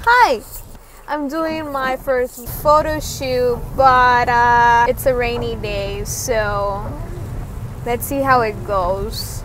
Hi! I'm doing my first photo shoot, but it's a rainy day, so let's see how it goes.